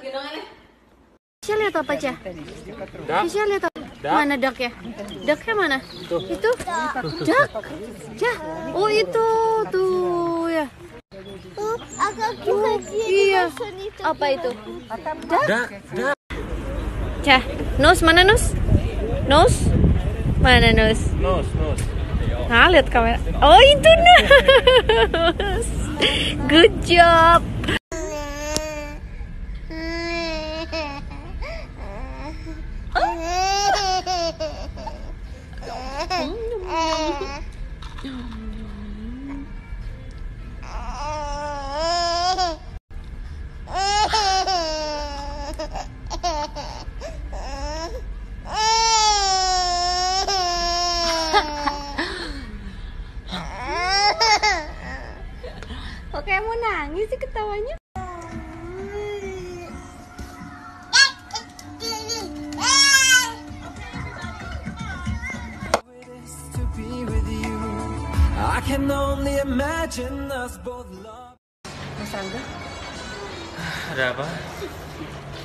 Saya lihat apa, Cah? Saya lihat apa? Mana duck ya? Ducknya mana? Itu? Duck? Cah? Oh itu tuh ya. Iya. Apa itu? Duck? Cah, nose mana nose? Nose? Mana nose? Nose. Nah, lihat kamera. Oh itu nose. Good job. Kok kayak mau nangis sih ketawanya? I can only imagine us both love. Mas Angga, ada apa?